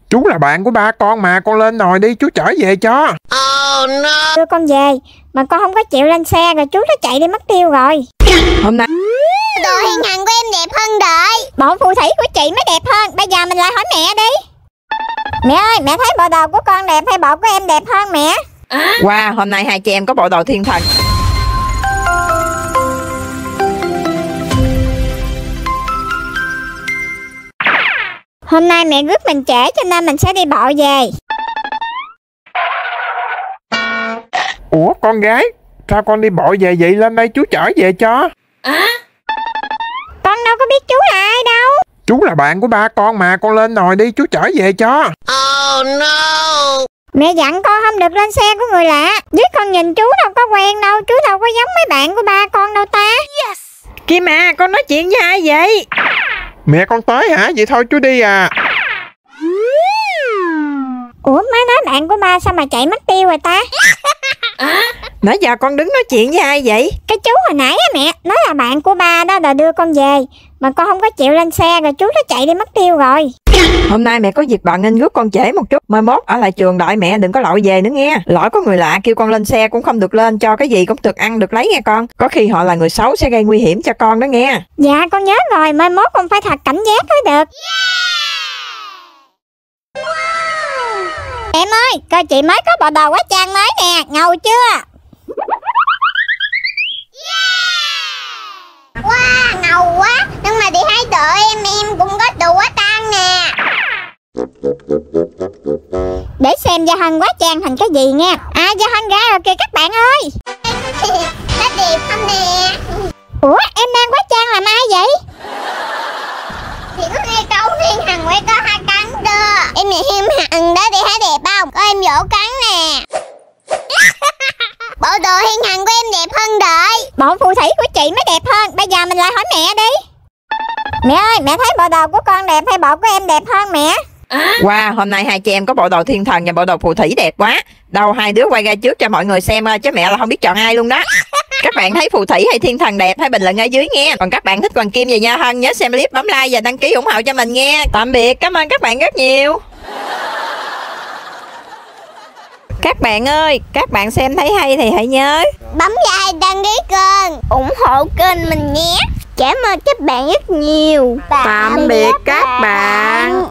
Chú là bạn của ba con mà, con lên nồi đi, chú chở về cho. Oh no. Đưa con về mà con không có chịu lên xe rồi chú nó chạy đi mất tiêu rồi. Hôm nay Đồ hiền hằng của em đẹp hơn đợi. Bộ phù thủy của chị mới đẹp hơn. Bây giờ mình lại hỏi mẹ đi. Mẹ ơi, mẹ thấy bộ đồ của con đẹp hay bộ của em đẹp hơn mẹ? wow, hôm nay hai chị em có bộ đồ thiên thần. Hôm nay mẹ rước mình trễ cho nên mình sẽ đi bộ về. Ủa con gái, sao con đi bộ về vậy? Lên đây chú chở về cho. Con đâu có biết chú là ai đâu. Chú là bạn của ba con mà, con lên nồi đi, chú chở về cho. Oh no. Mẹ dặn con không được lên xe của người lạ. Với con nhìn chú đâu có quen đâu. Chú đâu có giống mấy bạn của ba con đâu ta. Kim à, con nói chuyện với ai vậy? Mẹ con tới hả? Vậy thôi chú đi à. Ủa mới nói bạn của ba sao mà chạy mất tiêu rồi ta? Nãy giờ con đứng nói chuyện với ai vậy? Cái chú hồi nãy á mẹ, nói là bạn của ba đó là đưa con về. Mà con không có chịu lên xe rồi chú nó chạy đi mất tiêu rồi. Hôm nay mẹ có việc bận nên rước con trễ một chút. Mai mốt ở lại trường đợi mẹ, đừng có lội về nữa nghe. Lỡ có người lạ kêu con lên xe cũng không được lên, cho cái gì cũng được ăn được lấy nghe con. Có khi họ là người xấu sẽ gây nguy hiểm cho con đó nghe. Dạ con nhớ rồi, mai mốt con phải thật cảnh giác mới được. Em ơi, coi chị mới có bộ đồ quá trang mới nè, ngầu chưa? Wow, ngầu quá. Nhưng mà đi hãy đợi em cũng có đồ quá tang nè. Để xem Gia Hân quá trang thành cái gì nha. À, Gia Hân ra rồi kìa các bạn ơi. Nó đẹp không nè. Ủa em đang quá trang làm ai vậy? Thì có nghe câu hiền hằng quay có hai cắn cơ. Em này hiền hằng đó đi hãy đẹp không? Có em vỗ cắn nè. Bộ đồ hiền hằng của em đẹp hơn đợi. Bộ phù thủy của chị mới đẹp hơn. Bây giờ mình lại hỏi mẹ đi. Mẹ ơi, mẹ thấy bộ đồ của con đẹp hay bộ của em đẹp hơn mẹ? wow, hôm nay hai chị em có bộ đồ thiên thần và bộ đồ phù thủy đẹp quá. Đâu hai đứa quay ra trước cho mọi người xem chứ mẹ là không biết chọn ai luôn đó. Các bạn thấy phù thủy hay thiên thần đẹp hãy bình luận ở dưới nghe. Còn các bạn thích Hoàng Kim và Gia Hân nhớ xem clip, bấm like và đăng ký ủng hộ cho mình nghe. Tạm biệt, cảm ơn các bạn rất nhiều. Các bạn ơi, các bạn xem thấy hay thì hãy nhớ bấm like đăng ký kênh, ủng hộ kênh mình nhé. Cảm ơn các bạn rất nhiều. tạm biệt các bạn.